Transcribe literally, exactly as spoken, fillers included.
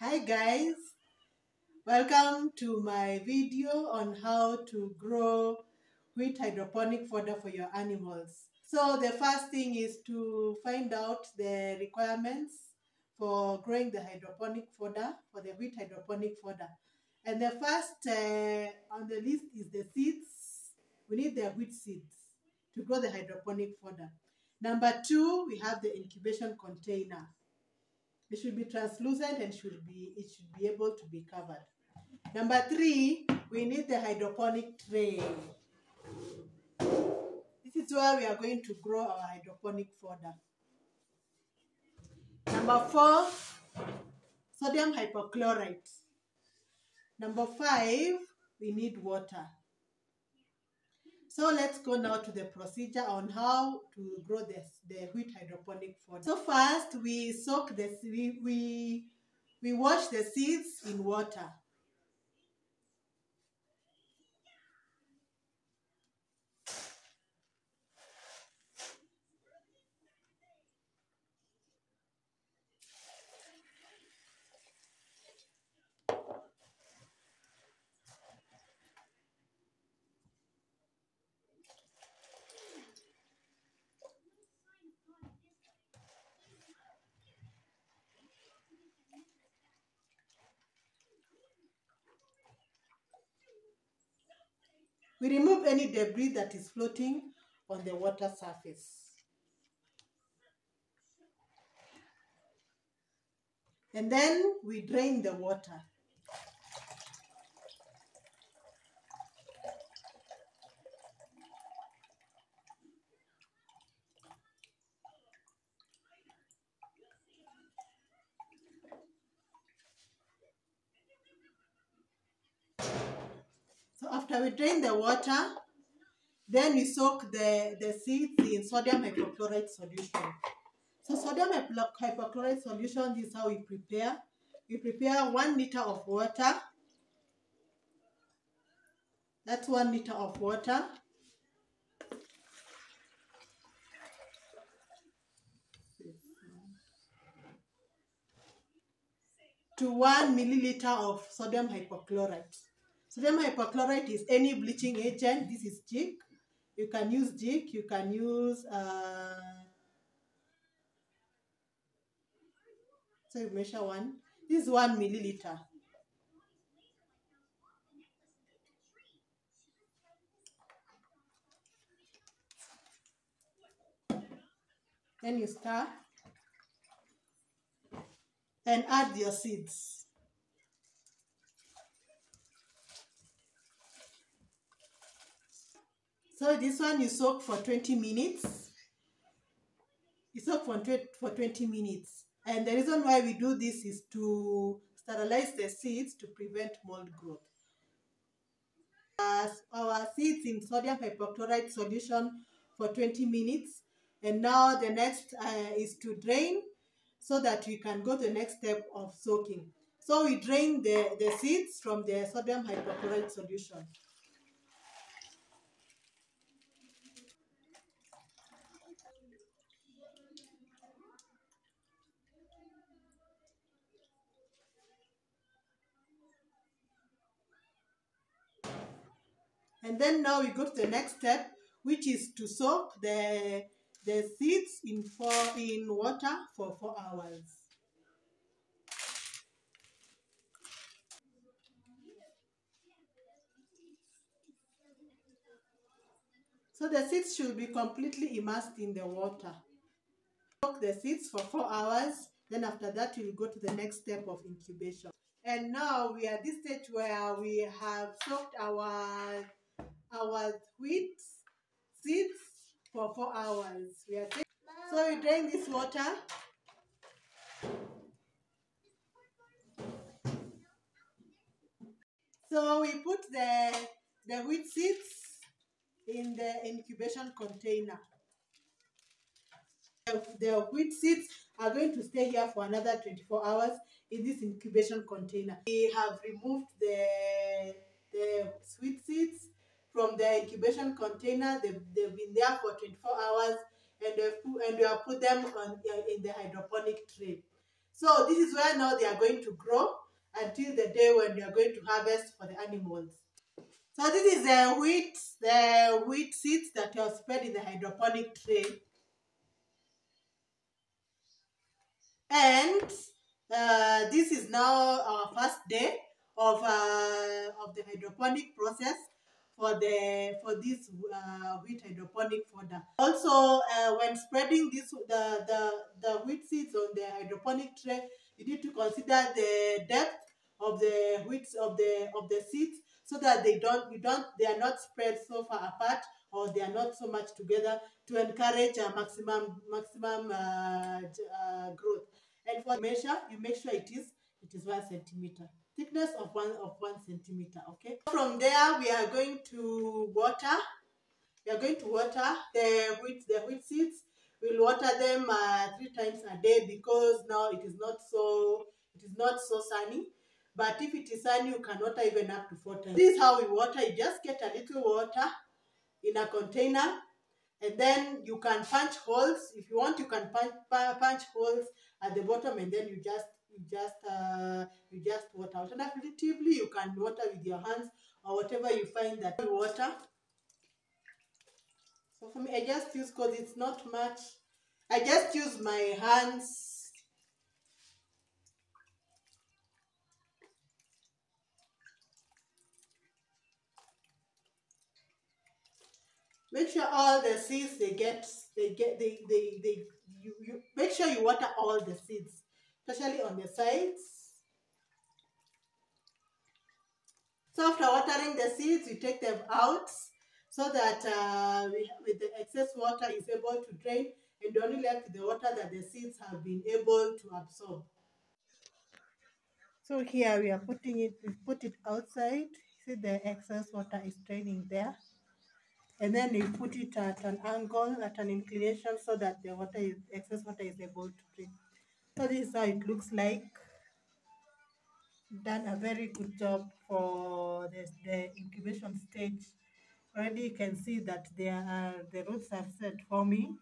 Hi guys, welcome to my video on how to grow wheat hydroponic fodder for your animals. So the first thing is to find out the requirements for growing the hydroponic fodder, for the wheat hydroponic fodder. And the first uh, on the list is the seeds. We need the wheat seeds to grow the hydroponic fodder. Number two, we have the incubation container. It should be translucent and should be it should be able to be covered. Number three, we need the hydroponic tray. This is where we are going to grow our hydroponic fodder. Number four, sodium hypochlorite. Number five, we need water. So let's go now to the procedure on how to grow this, the wheat hydroponic fodder. So first, we soak the we we we wash the seeds in water. We remove any debris that is floating on the water surface. And then we drain the water. So after we drain the water, then we soak the, the seeds in sodium hypochlorite solution. So sodium hypochlorite solution, this is how we prepare. We prepare one liter of water. That's one liter of water. To one milliliter of sodium hypochlorite. Sodium hypochlorite is any bleaching agent. This is jig. You can use jig. You can use uh, so you measure one. This is one milliliter. Then you stir and add your seeds. So this one you soak for twenty minutes. You soak for twenty minutes. And the reason why we do this is to sterilize the seeds to prevent mold growth. As our seeds in sodium hypochlorite solution for twenty minutes. And now the next uh, is to drain so that we can go to the next step of soaking. So we drain the, the seeds from the sodium hypochlorite solution. And then now we go to the next step, which is to soak the, the seeds in, four, in water for four hours. So the seeds should be completely immersed in the water. Soak the seeds for four hours. Then after that, we'll go to the next step of incubation. And now we are at this stage where we have soaked our our wheat seeds for four hours. We are so we drain this water. So we put the the wheat seeds in the incubation container. The, the wheat seeds are going to stay here for another twenty-four hours in this incubation container. We have removed the the sweet seeds from the incubation container. They've, they've been there for twenty-four hours, and, put, and we have put them on, uh, in the hydroponic tray. So this is where now they are going to grow until the day when they are going to harvest for the animals. So this is the wheat, the wheat seeds that you have spread in the hydroponic tray. And uh, this is now our first day of uh, of the hydroponic process for the for this uh, wheat hydroponic fodder. Also, uh, when spreading this the, the the wheat seeds on the hydroponic tray, you need to consider the depth of the wheat of the of the seeds, so that they don't you don't they are not spread so far apart, or they are not so much together, to encourage a maximum maximum uh, uh, growth. And for measure, you make sure it is it is one centimeter thickness of one of one centimeter. Okay. From there, we are going to water. We are going to water the wheat the wheat seeds. We'll water them uh, three times a day, because now it is not so it is not so sunny. But if it is sunny, you can water even up to four times. This is how we water. You just get a little water in a container, and then you can punch holes. If you want, you can punch punch holes at the bottom, and then you just you just uh, you just water. Alternatively, you can water with your hands, or whatever you find that you water. So for me, I just use, because it's not much, I just use my hands. Make sure all the seeds they get, they get, they, they, they, you, you make sure you water all the seeds, especially on the sides. So after watering the seeds, we take them out, so that uh, we, with the excess water is able to drain, and only left the water that the seeds have been able to absorb. So here we are putting it, we put it outside. See, the excess water is draining there. And then you put it at an angle, at an inclination, so that the water is, excess water is able to drain. So this is how it looks like. Done a very good job for this, the incubation stage. Already you can see that there are, the roots have set forming.